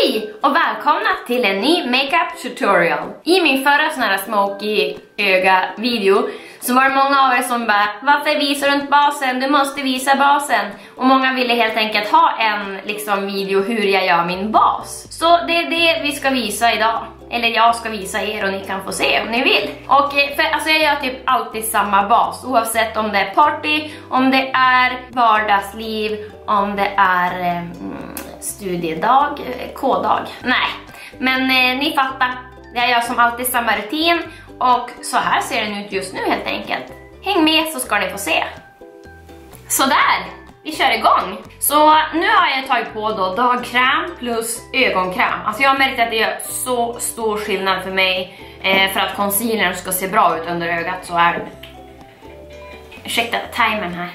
Hej och välkomna till en ny makeup tutorial. I min förra sån här smoky öga video så var det många av er som bara, varför visar du inte basen? Du måste visa basen. Och många ville helt enkelt ha en video hur jag gör min bas. Så det är det vi ska visa idag. Eller jag ska visa er och ni kan få se om ni vill. Och alltså jag gör typ alltid samma bas. Oavsett om det är party, om det är vardagsliv, om det är studiedag, K-dag. Nej, men ni fattar. Jag gör som alltid samma rutin. Och så här ser den ut just nu helt enkelt. Häng med så ska ni få se. Sådär, vi kör igång. Så nu har jag tagit på då dagkräm plus ögonkräm. Alltså jag har märkt att det gör så stor skillnad för mig. För att concealern ska se bra ut under ögat så är det. Ursäkta timern här.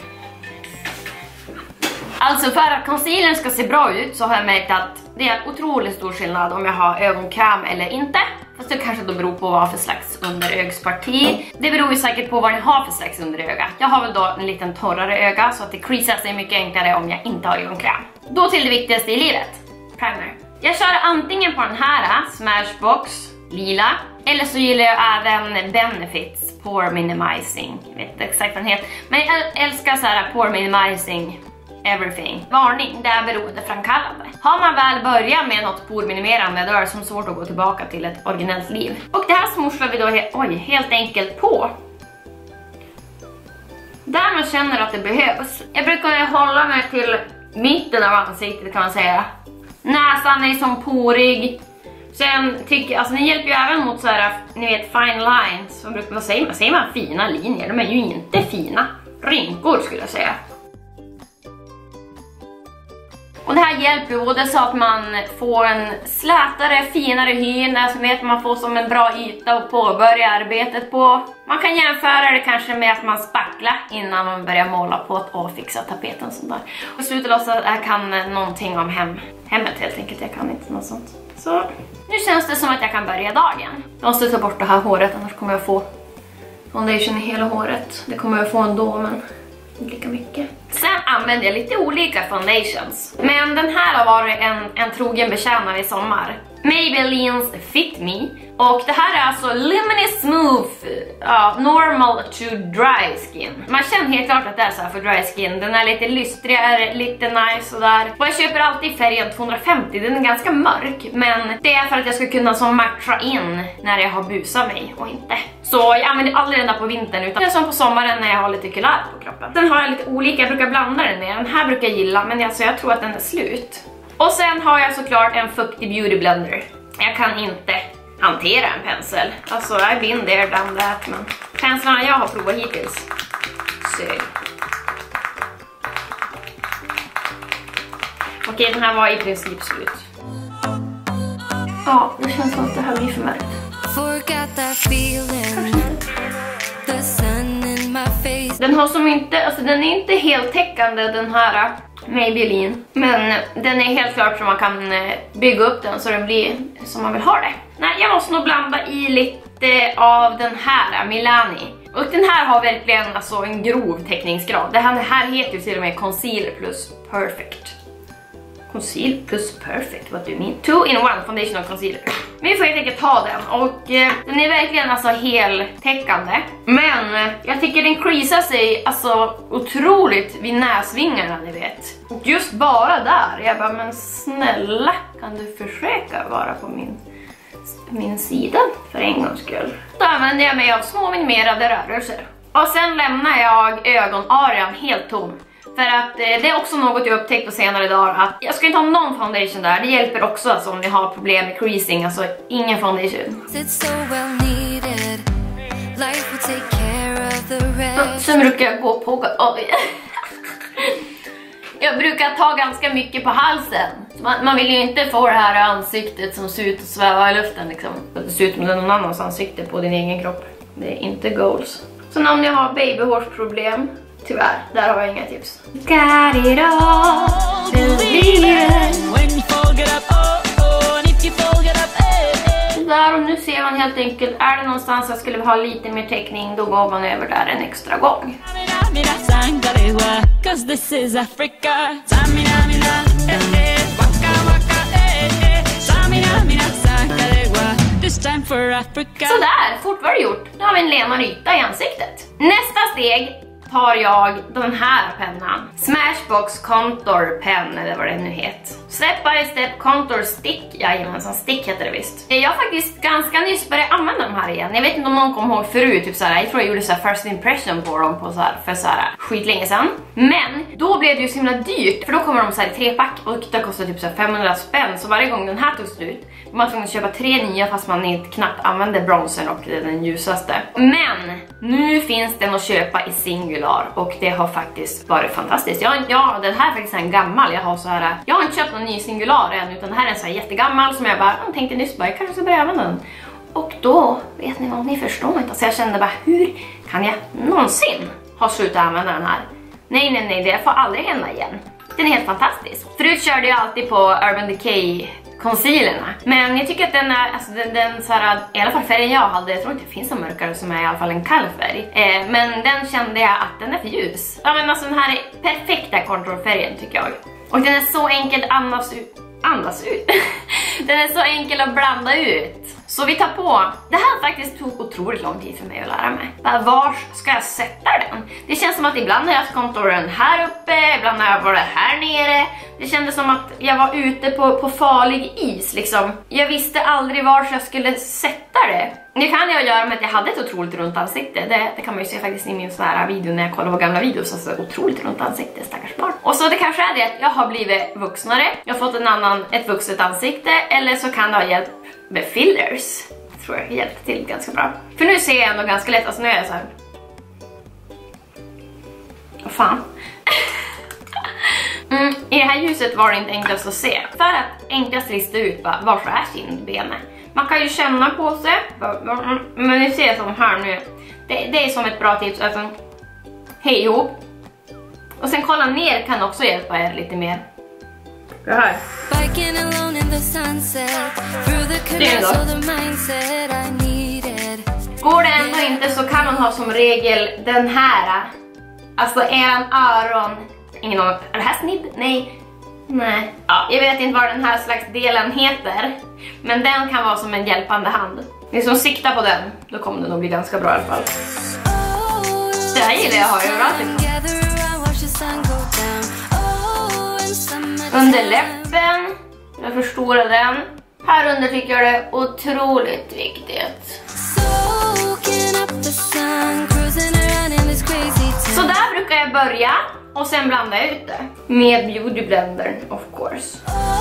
Alltså för att concealern ska se bra ut så har jag märkt att det är otroligt stor skillnad om jag har ögonkräm eller inte. Fast det kanske då beror på vad för slags underögsparti. Det beror ju säkert på vad ni har för slags underöga. Jag har väl då en liten torrare öga så att det creasar sig mycket enklare om jag inte har ögonkräm. Då till det viktigaste i livet. Primer. Jag kör antingen på den här Smashbox lila. Eller så gillar jag även Benefits Pore Minimizing. Jag vet inte exakt vad den heter. Men jag älskar så här Pore Minimizing Everything. Varning, det är beroendeframkallande. Har man väl börjat med något porminimerande då är det som svårt att gå tillbaka till ett originellt liv. Och det här smorslar vi då helt enkelt på. Där man känner att det behövs. Jag brukar hålla mig till mitten av ansiktet kan man säga. Näsan är som porig. Sen tycker jag, alltså den hjälper ju även mot så här, ni vet, fine lines. Vad säger man? Säger man fina linjer? De är ju inte fina. Rynkor skulle jag säga. Och det här hjälper ju både så att man får en slätare, finare hy, som vet man får som en bra yta att påbörja arbetet på. Man kan jämföra det kanske med att man spacklar innan man börjar måla på och fixa tapeten och sånt där. Och slutet också att jag kan någonting om hemmet helt enkelt, jag kan inte något sånt. Så nu känns det som att jag kan börja dagen. Jag måste ta bort det här håret annars kommer jag få foundation i hela håret. Det kommer jag få ändå men lika mycket. Sen använder jag lite olika foundations. Men den här har varit en trogen betjänare i sommar. Maybelline's Fit Me. Och det här är alltså Luminous Smooth Normal to Dry Skin. Man känner helt klart att det är så här för dry skin. Den är lite lystrigare, lite nice och där. Och jag köper alltid färgen 250. Den är ganska mörk. Men det är för att jag ska kunna som matcha in när jag har busat mig och inte. Så jag använder aldrig den där på vintern utan det är som på sommaren när jag har lite kulör på kroppen. Sen har jag lite olika, jag brukar blanda den med. Den här brukar jag gilla men alltså jag tror att den är slut. Och sen har jag såklart en fuktig beauty blender. Jag kan inte hantera en pensel. Alltså I've been there, done that. Men penslarna jag har provat hittills sög. Okej, den här var i princip slut. Ja, det känns som att det här blir för mörkt. Den har som inte, alltså den är inte helt täckande den här Maybelline. Men den är helt klart så man kan bygga upp den så den blir som man vill ha det. Nej, jag måste nog blanda i lite av den här Milani. Och den här har verkligen alltså en grov täckningsgrad. Det här heter ju till och med Concealer plus Perfect. Conceal plus Perfect, what do you mean? 2-in-1 foundation och concealer. Men vi får helt enkelt ta den och den är verkligen alltså heltäckande. Men jag tycker den creasar sig alltså otroligt vid näsvingarna, ni vet. Och just bara där, jag bara, men snälla kan du försöka vara på min sida för en gångs skull. Då använder jag mig av små minimerade rörelser. Och sen lämnar jag ögonarean helt tom. För att det är också något jag upptäckt på senare dagar att jag ska inte ha någon foundation där. Det hjälper också alltså, om ni har problem med creasing, alltså ingen foundation. Sen brukar jag gå på... Jag brukar ta ganska mycket på halsen. Man vill ju inte få det här ansiktet som ser ut att sväva i luften liksom. Det ser ut som någon annans ansikte på din egen kropp. Det är inte goals. Så om ni har babyhårsproblem, tyvärr, där har jag inga tips. Got it all, believe it. Där, och nu ser man helt enkelt, är det någonstans jag skulle ha lite mer täckning, då går man över där en extra gång. Sådär, fort var det gjort. Nu har vi en lenare yta i ansiktet. Nästa steg tar jag den här pennan. Smashbox Contour Pen, eller vad det nu heter. Step by Step Contour Stick. Jajamensan, stick heter det visst. Jag har faktiskt ganska nyss börjat använda de här igen. Jag vet inte om någon kommer ihåg förut, typ såhär, jag tror jag gjorde såhär first impression på dem på såhär, för såhär skitlänge sedan. Men då blev det ju så himla dyrt, för då kommer de såhär i 3-pack och det kostar typ såhär 500 spänn. Så varje gång den här tog slut var man tvungen att köpa 3 nya fast man inte knappt använde bronzen och den ljusaste. Men nu finns den att köpa i Singular och det har faktiskt varit fantastiskt. Ja, den här är faktiskt en gammal. Jag har inte köpt någon ny Singular än, utan den här är en så här jättegammal som jag bara tänkte nyss jag kanske ska börja använda den. Och då, vet ni vad, ni förstår inte. Så jag kände bara, hur kan jag någonsin ha slutat använda den här? Nej, det får aldrig hända igen. Den är helt fantastisk. Förut körde jag alltid på Urban Decay concealerna. Men jag tycker att den är, alltså den så här, i alla fall färgen jag hade, jag tror inte det finns någon mörkare som är i alla fall en kall färg. Men den kände jag att den är för ljus. Ja, men alltså den här är perfekta contourfärgen tycker jag. Och den är så enkel att andas ut. Den är så enkel att blanda ut. Så vi tar på. Det här faktiskt tog otroligt lång tid för mig att lära mig. Var ska jag sätta den? Det känns som att ibland har jag haft contouren här uppe, ibland har jag varit här nere. Det kändes som att jag var ute på farlig is liksom. Jag visste aldrig var jag skulle sätta det. Det kan jag göra med att jag hade ett otroligt runt ansikte. Det kan man ju se faktiskt i min sån här video när jag kollar på gamla videos. Alltså otroligt runt ansikte, stackars barn. Och så det kanske är det att jag har blivit vuxnare. Jag har fått ett vuxet ansikte. Eller så kan det ha hjälpt med fillers. Jag tror jag hjälpte till ganska bra. För nu ser jag ändå ganska lätt. Alltså nu är jag så här. Vad fan. I det här ljuset var det inte enklast att se. För att enklast lista ut var så är kindbenet. Man kan ju känna på sig. Men ni ser som här nu. Det är som ett bra tips. Alltså, hej ihop. Och sen kolla ner kan också hjälpa er lite mer. Det här. Det är går det ändå inte så kan man ha som regel den här. Alltså eran öron. Ingen aning. Är det här snibb? Nej. Ja, jag vet inte vad den här slags delen heter. Men den kan vara som en hjälpande hand. Ni som siktar på den, då kommer det nog bli ganska bra i alla fall. Det här gillar jag att ha överallt liksom. Under läppen. Jag förstorar den. Här under tycker jag det är otroligt viktigt. Så där brukar jag börja. Och sen blanda jag ut det. Med beauty blender, of course.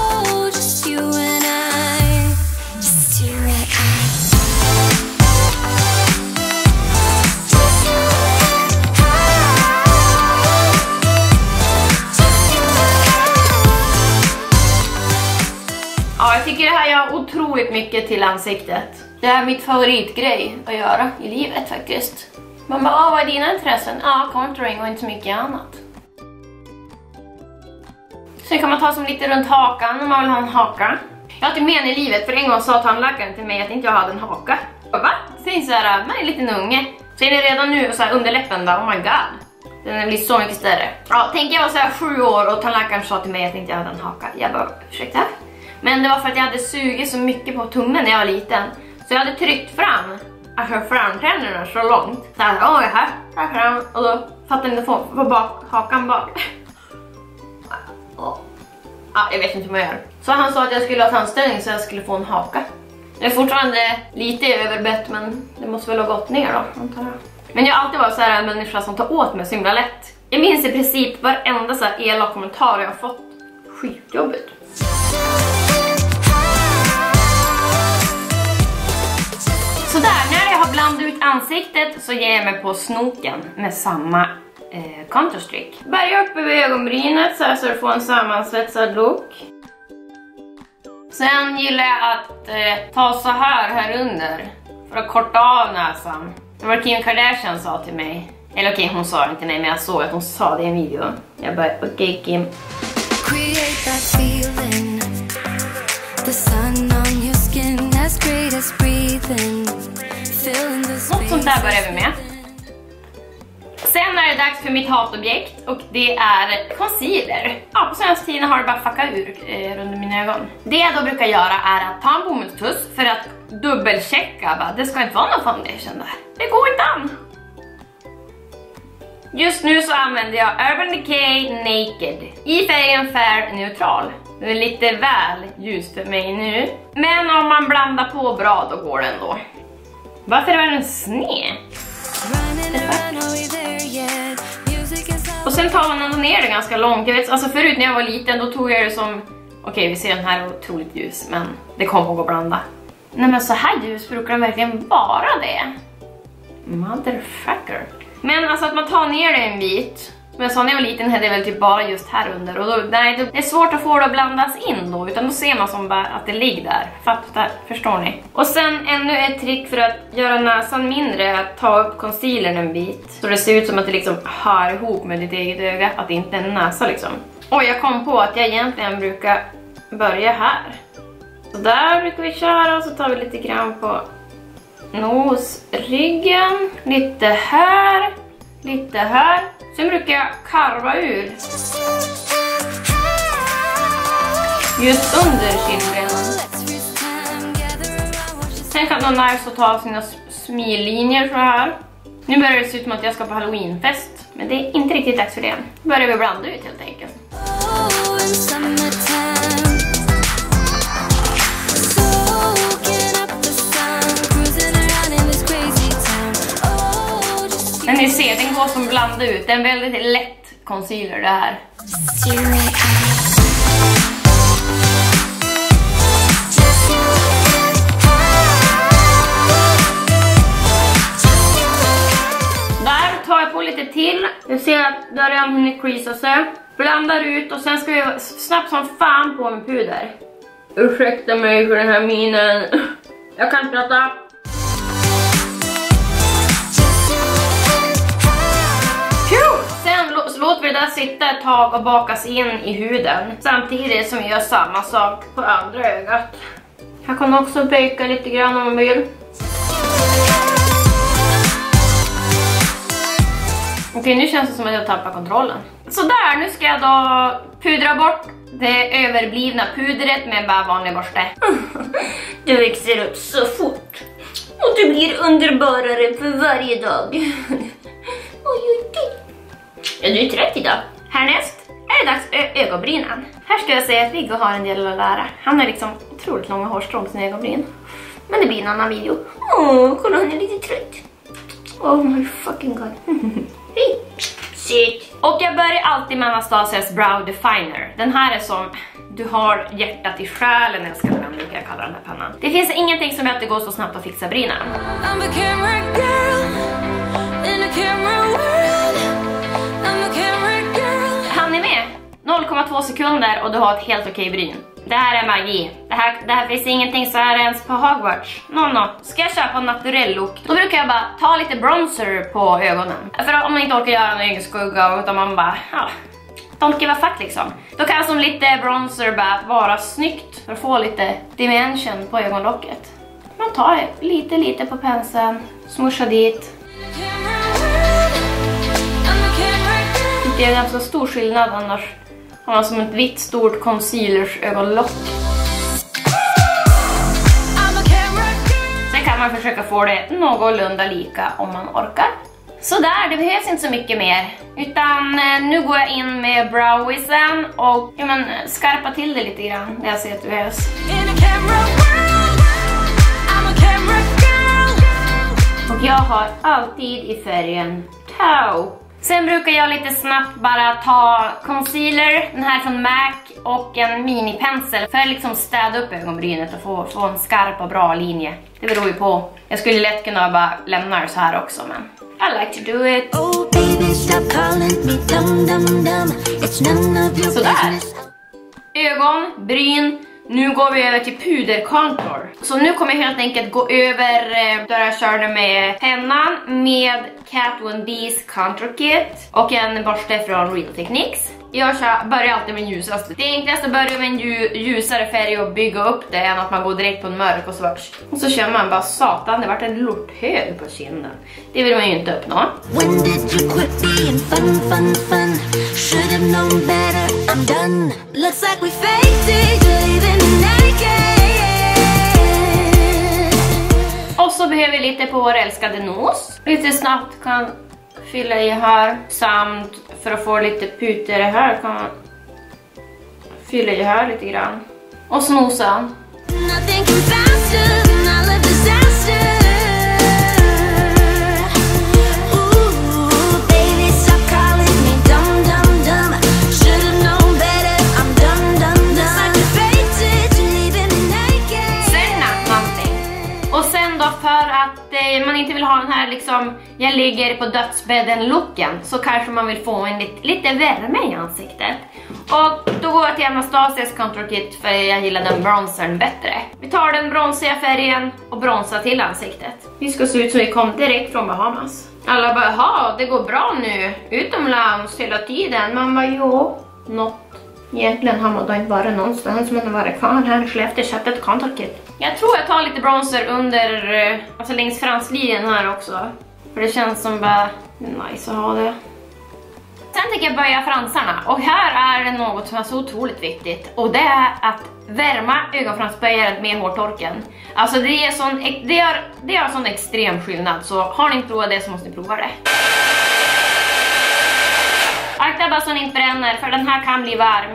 Ja, jag tycker det här gör otroligt mycket till ansiktet. Det är mitt favoritgrej att göra i livet faktiskt. Man bara, vad är dina intressen? Ja, contouring och inte så mycket annat. Sen kan man ta som lite runt hakan om man vill ha en haka. Jag har inte med i livet, för en gång sa tandläkaren till mig att inte jag hade en haka. Va? Sen så här, man är en liten unge. Så är det redan nu så här under läppen då, oh my god. Den blir så mycket större. Ja, tänk jag var så här 7 år och tandläkaren sa till mig att inte jag hade en haka. Jag bara, ursäkta? Men det var för att jag hade sugit så mycket på tummen när jag var liten. Så jag hade tryckt fram, alltså framtänderna så långt. Så här, här fram. Och då fattade jag inte få bak, hakan bak. Ja, jag vet inte hur man gör. Så han sa att jag skulle ha tandställning så jag skulle få en haka. Det är fortfarande lite överbett, men det måste väl ha gått ner då, antar jag. Men jag har alltid varit så här en människa som tar åt mig så himla lätt. Jag minns i princip varenda så här elak kommentar jag har fått. Skitjobbigt. Så där, när jag har blandat ut ansiktet så ger jag mig på snoken med samma contour streak. Börja upp över ögonbrynet så att du får en sammansvetsad look. Sen gillar jag att ta så här under för att korta av näsan. Det var Kim Kardashian sa till mig. Eller okej, hon sa det inte till mig, men jag såg att hon sa det i en video. Jag bara, okej Kim. Något sånt där börjar vi med. Sen är det dags för mitt hatobjekt och det är concealer. Ja, på senaste tiden har det bara fuckat ur runt mina ögon. Det jag då brukar göra är att ta en bomullstuss för att dubbelchecka. Det ska inte vara någon foundation där. Det går inte an. Just nu så använder jag Urban Decay Naked i färgen Fair Neutral. Det är lite väl ljus för mig nu. Men om man blandar på bra då går det ändå. Varför är den sned? Och sen tar man ändå ner det ganska långt. Jag vet, alltså förut när jag var liten då tog jag det som... Okej, vi ser den här otroligt ljus, men det kommer att gå att blanda. Nej men så här ljus brukar den verkligen vara det. Motherfucker. Men alltså att man tar ner det en bit. Som jag sa när jag var liten hade det väl typ bara just här under. Och då, nej, det är svårt att få det att blandas in då. Utan då ser man som bara att det ligger där. Fattar, förstår ni? Och sen ännu ett trick för att göra näsan mindre. Att ta upp concealern en bit. Så det ser ut som att det liksom hör ihop med ditt eget öga. Att det inte är en näsa liksom. Och jag kom på att jag egentligen brukar börja här. Så där brukar vi köra. Och så tar vi lite grann på nosryggen. Lite här. Lite här. Sen brukar jag karva ur just under kindbenen. Sen kan man nice att ta sina smillinjer så här. Nu börjar det se ut som att jag ska på Halloweenfest. Men det är inte riktigt dags för det. Nu börjar vi blanda ut helt enkelt. Men ni ser, den går som blanda ut. Det är en väldigt lätt concealer det här. Där tar jag på lite till. Jag ser att det har redan hunnit creasa sig. Blandar ut och sen ska jag snabbt som fan på med puder. Ursäkta mig för den här minen. Jag kan inte prata. Låt vi det där sitta ett tag och bakas in i huden. Samtidigt som vi gör samma sak på andra ögat. Jag kan också baka lite grann om man vill. Okej, nu känns det som att jag tappar kontrollen. Så där, nu ska jag då pudra bort det överblivna pudret med bara vanlig borste. Du växer upp så fort. Och du blir underbarare för varje dag. Ja, du är trött idag. Härnäst är det dags för ögonbrynen. Här ska jag säga att Viggo har en del att lära. Han är liksom otroligt långa hårstrån på sina ögonbryn. Men det blir en annan video. Kolla, han är lite trött. Oh my fucking god. Hej. Shit. Och jag börjar alltid med Anastasias Brow Definer. Den här är som du har hjärtat i själen, älskar den, brukar jag kalla den här pennan. Det finns ingenting som gör att det går så snabbt att fixa brynen. I'm a camera girl in a camera world. Han är med 0,2 sekunder och du har ett helt okej bryn. Det här är magi. Det här finns ingenting så här ens på Hogwarts. Ska jag köpa en naturell look, då brukar jag bara ta lite bronzer på ögonen. För om man inte orkar göra en egen skugga utan man bara, don't give a fuck liksom. Då kan som lite bronzer bara vara snyggt för att få lite dimension på ögonlocket. Man tar lite på penseln, smushar dit. Det är ganska stor skillnad annars. Han har som ett vitt stort concealers ögonlock. Sen kan man försöka få det någorlunda lika om man orkar. Så där, det behövs inte så mycket mer. Utan nu går jag in med browisen och skarpa till det lite grann. Det jag ser att det behövs. Och jag har alltid i färgen Tau. Sen brukar jag lite snabbt bara ta concealer, den här från MAC, och en minipensel för att liksom städa upp ögonbrynet och få en skarp och bra linje. Det beror ju på. Jag skulle lätt kunna bara lämna det så här också, men I like to do it. Oh, baby, stop calling me dumb, dumb, dumb. It's none of your business. Ögon, bryn. Nu går vi över till puderkontur. Så nu kommer jag helt enkelt gå över där jag körde med pennan med Kat Von D's Contour Kit och en borste från Real Techniques. Jag börjar alltid med ljusaste. Det är enklast att börja med en ljusare färg och bygga upp det än att man går direkt på en mörk och svart. Och så känner man bara, satan, det vart en lorthög på kinden. Det vill man ju inte uppnå. When did you quit being fun? Should have known better, I'm done. Looks like we faked it, living naked. på vår älskade nos. Lite snabbt kan fylla i här. Samt för att få lite puter här kan man fylla i här lite grann. Och snosa. För att man inte vill ha den här liksom, jag ligger på dödsbädden looken, så kanske man vill få en lite värme i ansiktet. Och då går jag till Anastasias Contour Kit för jag gillar den bronzern bättre. Vi tar den bronsiga färgen och bronsar till ansiktet. Vi ska se ut som vi kom direkt från Bahamas. Alla bara, ja det går bra nu, utomlands hela tiden. Man bara, jo, något. Egentligen har man då inte varit någonstans, men det var kvar här i Skellefteå, köpt ett Contour Kit. Jag tror jag tar lite bronzer under, alltså längs franslinjen här också. För det känns som bara nice att ha det. Sen tänker jag böja fransarna. Och här är det något som är så otroligt viktigt. Och det är att värma ögonfransböjaren med hårtorken. Alltså det är sån extrem skillnad. Så har ni inte provat det så måste ni prova det. Akta bara så ni inte bränner, för den här kan bli varm.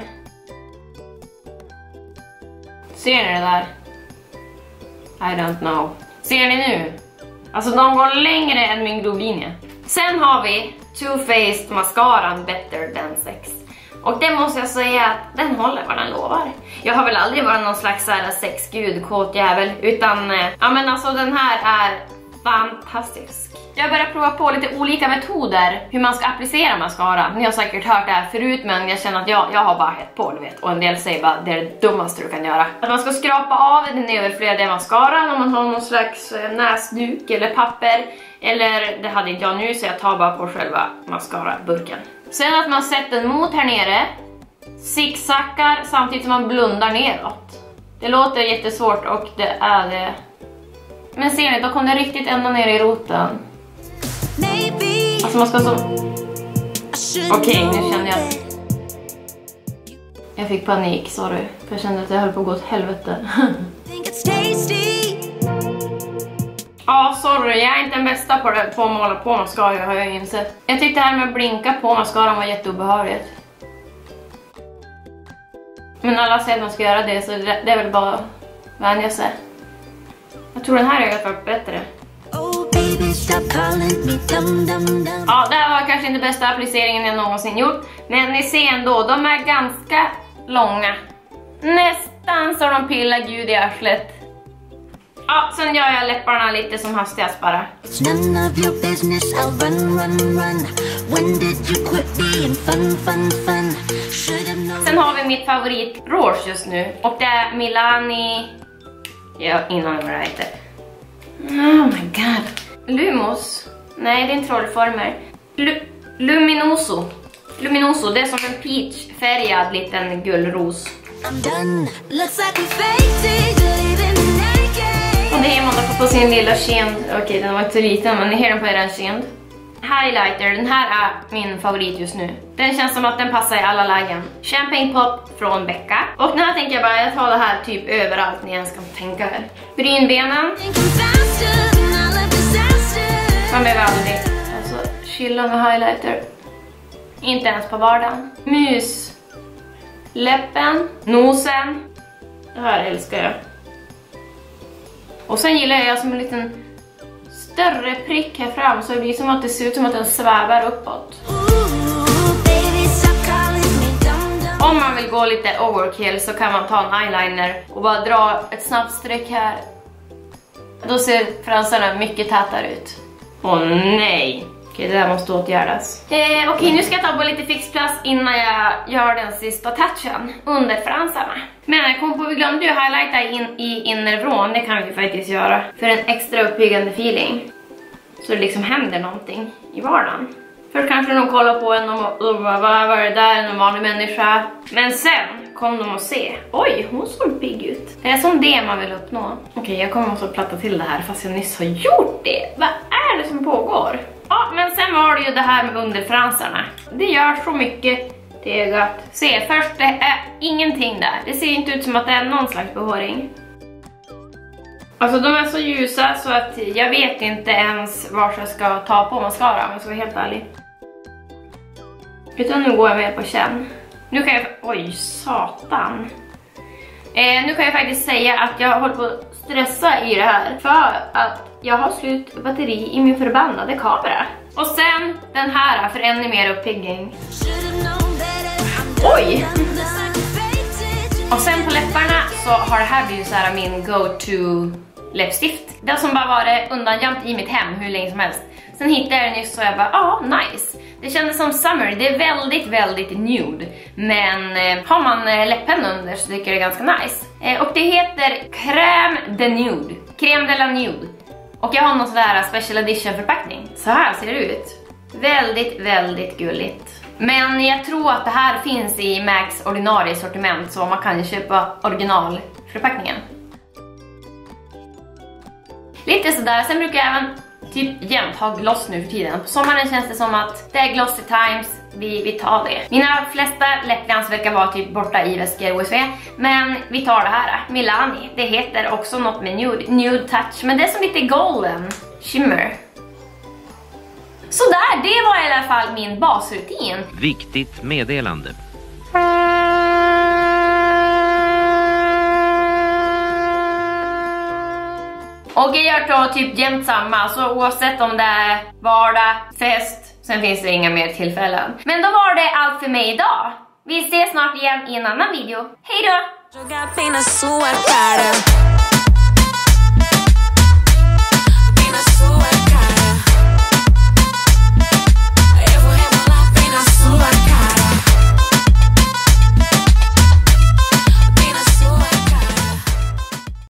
Ser ni det där? I don't know. Ser ni nu? Alltså de går längre än min Glovine. Sen har vi Too Faced mascaran Better Than Sex. Och det måste jag säga att den håller vad den lovar. Jag har väl aldrig varit någon slags sexgud, kåt jävel. Utan, ja men alltså den här är fantastisk. Jag börjar prova på lite olika metoder hur man ska applicera mascara. Ni har säkert hört det här förut, men jag känner att jag har bara hett på, du vet. Och en del säger bara det är det dummaste du kan göra. Att man ska skrapa av den överflödiga mascaran om man har någon slags näsduk eller papper. Eller det hade inte jag nu, så jag tar bara på själva mascara-burken. Sen att man sätter den mot här nere, zigzaggar samtidigt som man blundar neråt. Det låter jättesvårt och det är det. Men ser ni, då kom det riktigt ända ner i roten. Alltså man ska så... Okej, nu känner jag... Jag fick panik, sorry. För jag kände att jag höll på att gå åt helvete. Ja, sorry. Jag är inte den bästa på att måla på mascara, har jag insett. Jag tyckte det här med att blinka på mascaran var jätteobehörigt. Men alla säger att man ska göra det, så det är väl bara vänja sig. Jag tror den här ögat var bättre. Ja, det här var kanske inte bästa appliceringen jag någonsin gjort. Men ni ser ändå, de är ganska långa. Nästan så de pillar Gud i arslet. Ja, sen gör jag läpparna lite som hastigast bara. Sen har vi mitt favorit rouge just nu. Och det är Milani... Ja, innan vad det heter. Oh my god. Lumos. Nej, det är en trollformer. Luminoso. Luminoso, det är som en peach-färgad liten gullros. Och det är man på sin lilla kind. Okej, den var inte så liten, men ni ser den på er kind. Highlighter, den här är min favorit just nu. Den känns som att den passar i alla lägen. Champagne Pop från Becca. Och nu tänker jag bara, jag tar det här typ överallt ni ens kan tänka er. Brynbenen. Man behöver aldrig alltså chilla med highlighter. Inte ens på vardagen. Mus. Läppen. Nosen. Det här älskar jag. Och sen gillar jag som en liten större prick här fram, så det blir som att det ser ut som att den svävar uppåt. Om man vill gå lite overkill så kan man ta en eyeliner och bara dra ett snabbt streck här. Då ser fransarna mycket tätare ut. Åh nej! Okej, det där måste åtgärdas. Okej, nu ska jag ta på lite fixplast innan jag gör den sista touchen under fransarna. Men jag kom på, vi glömde ju highlighta in i innervrån. Det kan vi faktiskt göra för en extra uppbyggande feeling. Så det liksom händer någonting i vardagen. Först kanske de kollar på en och bara, vad var det där, en vanlig människa. Men sen kom de att se, oj, hon såg pigg ut. Det är som det man vill uppnå. Okej, jag kommer också platta till det här fast jag nyss har gjort det. Vad är det som pågår? Ja, men sen var det ju det här med underfransarna. Det gör så mycket till ögat. Se, först det är ingenting där. Det ser inte ut som att det är någon slags behåring. Alltså de är så ljusa så att jag vet inte ens var jag ska ta på mascara om jag ska vara helt ärlig. Utan nu går jag med på känn. Nu kan jag... Oj, satan. Nu kan jag faktiskt säga att jag håller på att stressa i det här. För att jag har slut batteri i min förbannade kamera. Och sen den här för ännu mer uppigging. Oj! Och sen på läpparna så har det här blivit så här min go-to läppstift. Det har som bara varit undangömt i mitt hem hur länge som helst. Sen hittade jag den nyss och jag bara, nice. Det kändes som summer, det är väldigt, väldigt nude. Men har man läppen under så tycker jag det är ganska nice. Och det heter Crème de Nude. Crème de la Nude. Och jag har någon sån där special edition förpackning. Så här ser det ut. Väldigt, väldigt gulligt. Men jag tror att det här finns i Macs ordinarie sortiment så man kan ju köpa originalförpackningen. Lite sådär, sen brukar jag även typ jämt ha gloss nu för tiden. På sommaren känns det som att det är glossy times, vi tar det. Mina flesta läppglans verkar vara typ borta i väskor OSV. Men vi tar det här, Milani. Det heter också något med nude touch, men det är som lite golden shimmer. Så där, det var i alla fall min basrutin. Viktigt meddelande. Och jag gör då typ jämt samma, så oavsett om det är vardag, fest, sen finns det inga mer tillfällen. Men då var det allt för mig idag. Vi ses snart igen i en annan video. Hej då!